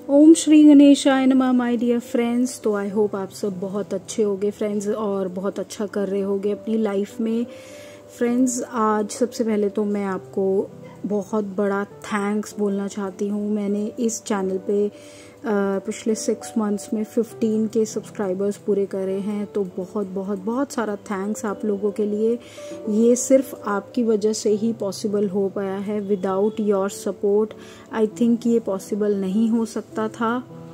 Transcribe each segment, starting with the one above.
ओम श्री गणेशाय नमः my dear friends. तो आई होप आप सब बहुत अच्छे होगे फ्रेंड्स और बहुत अच्छा कर रहे होगे अपनी लाइफ में फ्रेंड्स। आज सबसे पहले तो मैं आपको बहुत बड़ा थैंक्स बोलना चाहती हूँ। मैंने इस चैनल पे पिछले 6 मंथ्स में 15 के सब्सक्राइबर्स पूरे करे हैं, तो बहुत बहुत बहुत सारा थैंक्स आप लोगों के लिए। ये सिर्फ आपकी वजह से ही पॉसिबल हो पाया है। Without your support I think ये पॉसिबल नहीं हो सकता था।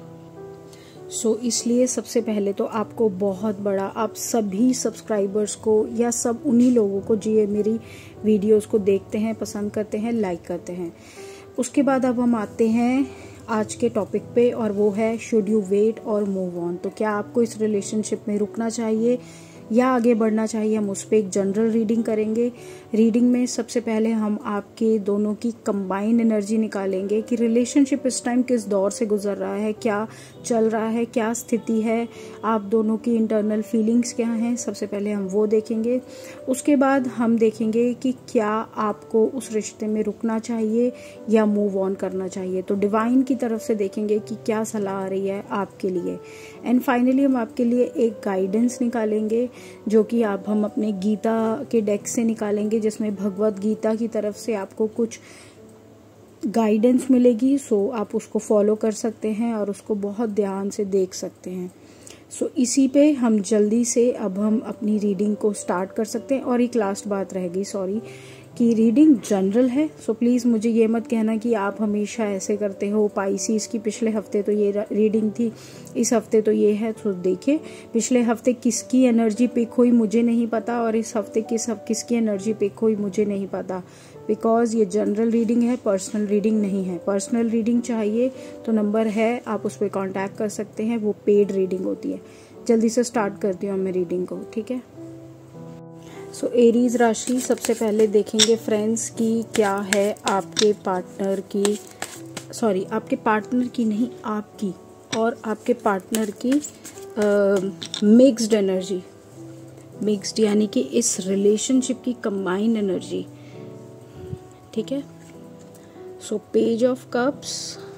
इसलिए सबसे पहले तो आपको बहुत बड़ा, आप सभी सब्सक्राइबर्स को या सब उन्हीं लोगों को जो ये मेरी वीडियोस को देखते हैं, पसंद करते हैं, लाइक करते हैं। उसके बाद अब हम आते हैं आज के टॉपिक पे, और वो है शुड यू वेट और मूव ऑन। तो क्या आपको इस रिलेशनशिप में रुकना चाहिए या आगे बढ़ना चाहिए, हम उस पर एक जनरल रीडिंग करेंगे। रीडिंग में सबसे पहले हम आपके दोनों की कंबाइन एनर्जी निकालेंगे कि रिलेशनशिप इस टाइम किस दौर से गुजर रहा है, क्या चल रहा है, क्या स्थिति है, आप दोनों की इंटरनल फीलिंग्स क्या हैं। सबसे पहले हम वो देखेंगे। उसके बाद हम देखेंगे कि क्या आपको उस रिश्ते में रुकना चाहिए या मूव ऑन करना चाहिए। तो डिवाइन की तरफ से देखेंगे कि क्या सलाह आ रही है आपके लिए। एंड फाइनली हम आपके लिए एक गाइडेंस निकालेंगे जो कि हम अपने गीता के डेक से निकालेंगे, जिसमें भगवत गीता की तरफ से आपको कुछ गाइडेंस मिलेगी। आप उसको फॉलो कर सकते हैं और उसको बहुत ध्यान से देख सकते हैं। इसी पे हम जल्दी से अब हम अपनी रीडिंग को स्टार्ट कर सकते हैं। और एक लास्ट बात रह गई, सॉरी, कि रीडिंग जनरल है। प्लीज़ मुझे ये मत कहना कि आप हमेशा ऐसे करते हो। पाइसिस की पिछले हफ्ते तो ये रीडिंग थी, इस हफ्ते तो ये है। तो देखिए पिछले हफ्ते किसकी एनर्जी पिक हुई मुझे नहीं पता, और इस हफ्ते किसकी एनर्जी पिक हुई मुझे नहीं पता, बिकॉज ये जनरल रीडिंग है, पर्सनल रीडिंग नहीं है। पर्सनल रीडिंग चाहिए तो नंबर है, आप उस पर कॉन्टैक्ट कर सकते हैं, वो पेड रीडिंग होती है। जल्दी से स्टार्ट करती हूँ मैं रीडिंग को, ठीक है। एरीज राशि सबसे पहले देखेंगे फ्रेंड्स कि क्या है आपके पार्टनर की, सॉरी आपके पार्टनर की नहीं, आपकी और आपके पार्टनर की मिक्स्ड एनर्जी, मिक्स्ड यानी कि इस रिलेशनशिप की कंबाइंड एनर्जी, ठीक है। Page of cups,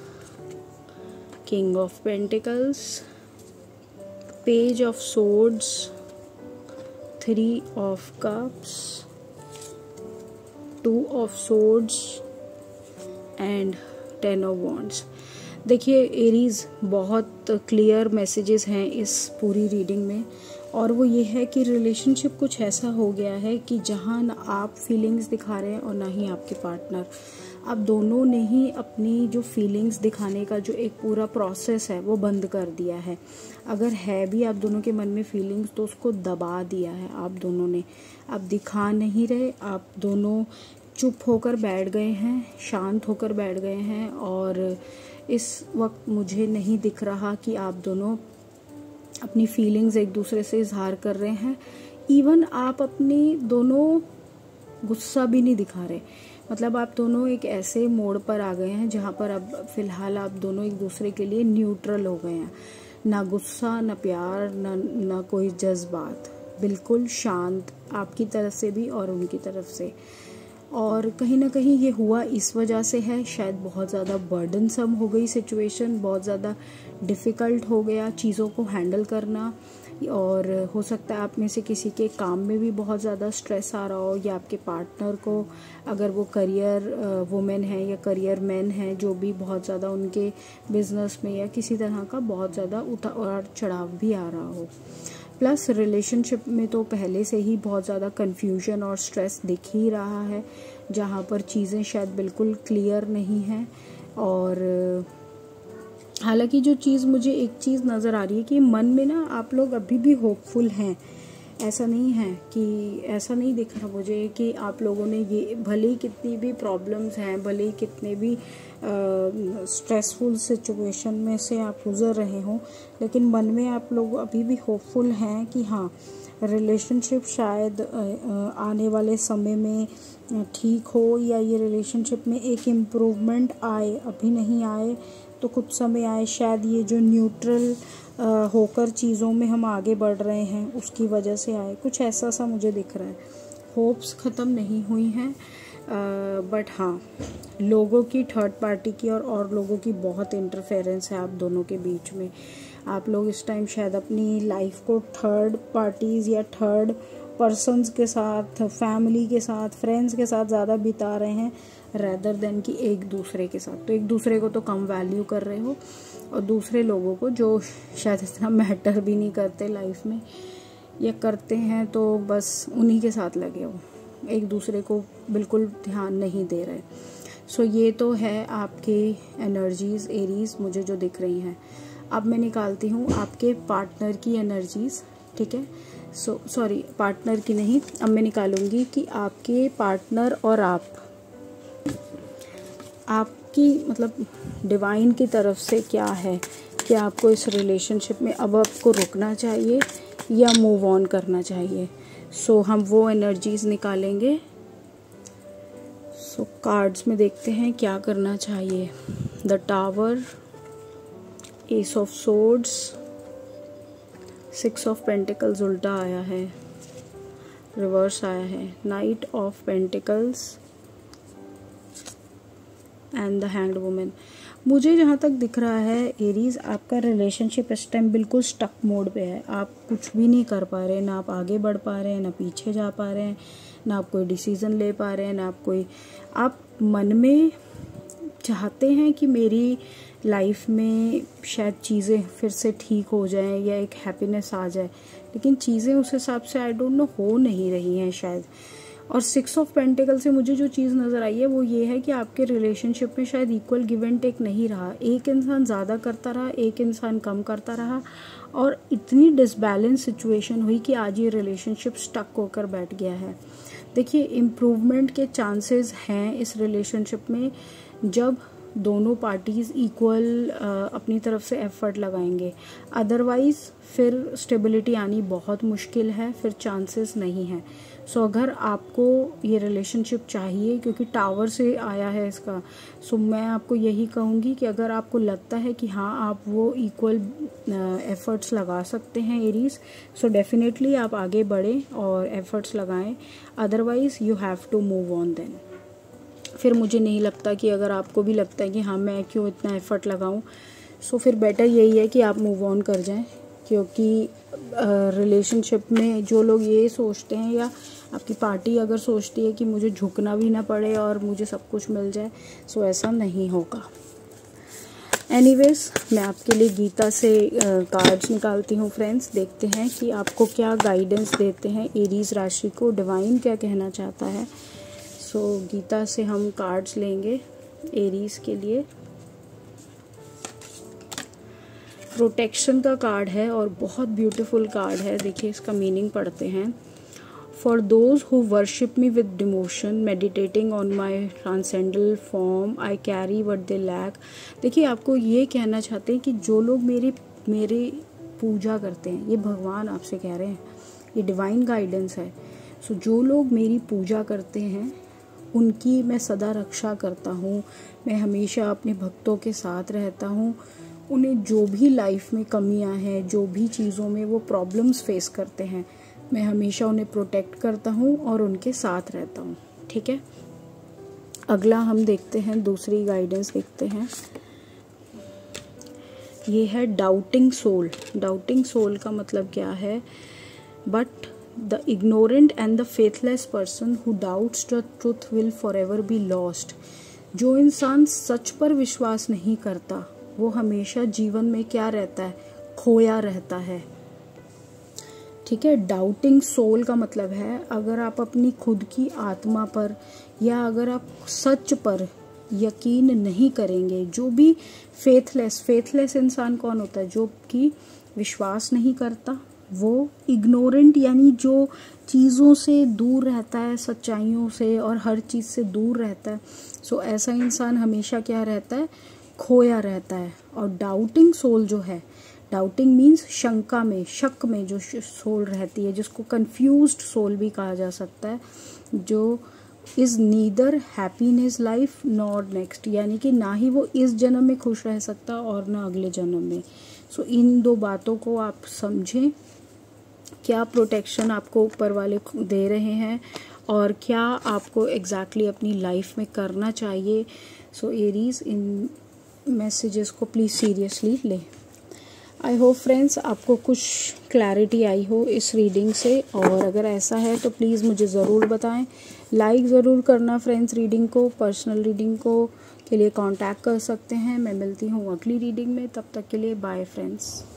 king of pentacles, page of swords, 3 of cups, 2 of swords and 10 of wands। देखिए एरीज, बहुत क्लियर मैसेजेस हैं इस पूरी रीडिंग में, और वो ये है कि रिलेशनशिप कुछ ऐसा हो गया है कि जहाँ ना आप फीलिंग्स दिखा रहे हैं और ना ही आपके पार्टनर। आप दोनों ने ही अपनी जो फीलिंग्स दिखाने का जो एक पूरा प्रोसेस है वो बंद कर दिया है। अगर है भी आप दोनों के मन में फीलिंग्स तो उसको दबा दिया है आप दोनों ने। आप दिखा नहीं रहे, आप दोनों चुप होकर बैठ गए हैं, शांत होकर बैठ गए हैं, और इस वक्त मुझे नहीं दिख रहा कि आप दोनों अपनी फीलिंग्स एक दूसरे से इजहार कर रहे हैं। इवन आप अपनी दोनों गुस्सा भी नहीं दिखा रहे। मतलब आप दोनों एक ऐसे मोड़ पर आ गए हैं जहाँ पर अब फिलहाल आप दोनों एक दूसरे के लिए न्यूट्रल हो गए हैं। ना गुस्सा, ना प्यार, ना कोई जज्बात, बिल्कुल शांत आपकी तरफ से भी और उनकी तरफ से। और कहीं ना कहीं ये हुआ इस वजह से है, शायद बहुत ज़्यादा बर्डनसम हो गई सिचुएशन, बहुत ज़्यादा डिफ़िकल्ट हो गया चीज़ों को हैंडल करना, और हो सकता है आप में से किसी के काम में भी बहुत ज़्यादा स्ट्रेस आ रहा हो, या आपके पार्टनर को, अगर वो करियर वुमेन है या करियर मैन है, जो भी बहुत ज़्यादा उनके बिजनेस में या किसी तरह का बहुत ज़्यादा उतार चढ़ाव भी आ रहा हो। प्लस रिलेशनशिप में तो पहले से ही बहुत ज़्यादा कन्फ्यूजन और स्ट्रेस दिख ही रहा है, जहाँ पर चीज़ें शायद बिल्कुल क्लियर नहीं हैं। और हालांकि जो चीज़ मुझे एक चीज़ नज़र आ रही है कि मन में ना आप लोग अभी भी होपफुल हैं। ऐसा नहीं है कि, ऐसा नहीं दिख रहा मुझे कि आप लोगों ने ये, भले ही कितनी भी प्रॉब्लम्स हैं, भले ही कितने भी स्ट्रेसफुल सिचुएशन में से आप गुजर रहे हों, लेकिन मन में आप लोग अभी भी होपफुल हैं कि हाँ रिलेशनशिप शायद आने वाले समय में ठीक हो, या ये रिलेशनशिप में एक इम्प्रूवमेंट आए। अभी नहीं आए तो कुछ समय आए, शायद ये जो न्यूट्रल होकर चीज़ों में हम आगे बढ़ रहे हैं उसकी वजह से आए, कुछ ऐसा सा मुझे दिख रहा है। होप्स ख़त्म नहीं हुई हैं, बट हाँ, लोगों की, थर्ड पार्टी की और लोगों की बहुत इंटरफेरेंस है आप दोनों के बीच में। आप लोग इस टाइम शायद अपनी लाइफ को थर्ड पार्टीज़ या थर्ड पर्सन्स के साथ, फैमिली के साथ, फ्रेंड्स के साथ ज़्यादा बिता रहे हैं रैदर देन कि एक दूसरे के साथ। तो एक दूसरे को तो कम वैल्यू कर रहे हो, और दूसरे लोगों को जो शायद इतना मैटर भी नहीं करते लाइफ में, या करते हैं तो बस उन्हीं के साथ लगे हो, एक दूसरे को बिल्कुल ध्यान नहीं दे रहे। सो ये तो है आपके एनर्जीज़ एरीज मुझे जो दिख रही हैं। अब मैं निकालती हूँ आपके पार्टनर की एनर्जीज़, ठीक है। सॉरी, पार्टनर की नहीं, अब मैं निकालूंगी कि आपके पार्टनर और आपकी मतलब डिवाइन की तरफ से क्या है कि आपको इस रिलेशनशिप में अब आपको रुकना चाहिए या मूव ऑन करना चाहिए। सो हम वो एनर्जीज निकालेंगे। सो कार्ड्स में देखते हैं क्या करना चाहिए। The tower, ace of swords, 6 of pentacles उल्टा आया है, रिवर्स आया है, knight of pentacles and the hanged women. मुझे जहाँ तक दिख रहा है एरीज, आपका रिलेशनशिप इस टाइम बिल्कुल स्टक मोड पे है। आप कुछ भी नहीं कर पा रहे, ना आप आगे बढ़ पा रहे हैं, ना पीछे जा पा रहे हैं, ना आप कोई डिसीजन ले पा रहे हैं, ना आप मन में चाहते हैं कि मेरी लाइफ में शायद चीज़ें फिर से ठीक हो जाएं या एक हैप्पीनेस आ जाए, लेकिन चीज़ें उस हिसाब से आई डोंट नो हो नहीं रही हैं शायद। और 6 ऑफ पेंटिकल से मुझे जो चीज़ नज़र आई है वो ये है कि आपके रिलेशनशिप में शायद इक्वल गिव एंड टेक नहीं रहा। एक इंसान ज़्यादा करता रहा, एक इंसान कम करता रहा, और इतनी डिसबैलेंस सिचुएशन हुई कि आज ये रिलेशनशिप स्टक होकर बैठ गया है। देखिए, इम्प्रूवमेंट के चांसेस हैं इस रिलेशनशिप में जब दोनों पार्टीज़ इक्वल अपनी तरफ से एफर्ट लगाएंगे। अदरवाइज़ फिर स्टेबिलिटी आनी बहुत मुश्किल है, फिर चांसेस नहीं है। सो अगर आपको ये रिलेशनशिप चाहिए, क्योंकि टावर से आया है इसका, सो मैं आपको यही कहूँगी कि अगर आपको लगता है कि हाँ आप वो इक्वल एफर्ट्स लगा सकते हैं एरीज, सो डेफिनेटली आप आगे बढ़ें और एफर्ट्स लगाएं। Otherwise you have to move on then. फिर मुझे नहीं लगता कि अगर आपको भी लगता है कि हाँ मैं क्यों इतना एफर्ट लगाऊं, सो फिर बेटर यही है कि आप मूव ऑन कर जाएं। क्योंकि रिलेशनशिप में जो लोग ये सोचते हैं, या आपकी पार्टी अगर सोचती है कि मुझे झुकना भी ना पड़े और मुझे सब कुछ मिल जाए, सो ऐसा नहीं होगा। एनीवेज, मैं आपके लिए गीता से कार्ड्स निकालती हूँ फ्रेंड्स। देखते हैं कि आपको क्या गाइडेंस देते हैं एरीज राशि को, डिवाइन क्या कहना चाहता है। सो गीता से हम कार्ड्स लेंगे एरीज के लिए। प्रोटेक्शन का कार्ड है और बहुत ब्यूटीफुल कार्ड है। देखिए इसका मीनिंग पढ़ते हैं। For those who worship me with devotion, meditating on my transcendental form, I carry what they lack. देखिए आपको ये कहना चाहते हैं कि जो लोग मेरी पूजा करते हैं, ये भगवान आपसे कह रहे हैं, ये डिवाइन गाइडेंस है। सो जो लोग मेरी पूजा करते हैं उनकी मैं सदा रक्षा करता हूँ। मैं हमेशा अपने भक्तों के साथ रहता हूँ। उन्हें जो भी लाइफ में कमियां हैं, जो भी चीज़ों में वो प्रॉब्लम्स फेस करते हैं, मैं हमेशा उन्हें प्रोटेक्ट करता हूँ और उनके साथ रहता हूँ। ठीक है, अगला हम देखते हैं, दूसरी गाइडेंस देखते हैं। ये है डाउटिंग सोल। डाउटिंग सोल का मतलब क्या है? But the ignorant and the faithless person who doubts the truth will forever be lost. जो इंसान सच पर विश्वास नहीं करता वो हमेशा जीवन में क्या रहता है? खोया रहता है। ठीक है, डाउटिंग सोल का मतलब है अगर आप अपनी खुद की आत्मा पर या अगर आप सच पर यकीन नहीं करेंगे। जो भी फेथलेस इंसान कौन होता है? जो कि विश्वास नहीं करता, वो इग्नोरेंट यानी जो चीज़ों से दूर रहता है, सच्चाइयों से और हर चीज़ से दूर रहता है। सो ऐसा इंसान हमेशा क्या रहता है? खोया रहता है। और डाउटिंग सोल जो है, डाउटिंग मीन्स शंका में, शक में जो सोल रहती है, जिसको कंफ्यूज्ड सोल भी कहा जा सकता है, जो is neither happy in his life nor next, यानी कि ना ही वो इस जन्म में खुश रह सकता और ना अगले जन्म में। सो इन दो बातों को आप समझें, क्या प्रोटेक्शन आपको ऊपर वाले दे रहे हैं और क्या आपको एग्जैक्टली अपनी लाइफ में करना चाहिए। सो एरीज, इन मैसेजेस को प्लीज़ सीरियसली लें। आई होप फ्रेंड्स आपको कुछ क्लैरिटी आई हो इस रीडिंग से, और अगर ऐसा है तो प्लीज़ मुझे ज़रूर बताएं। लाइक ज़रूर करना फ्रेंड्स। रीडिंग को, पर्सनल रीडिंग को के लिए कांटेक्ट कर सकते हैं। मैं मिलती हूँ अगली रीडिंग में, तब तक के लिए बाय फ्रेंड्स।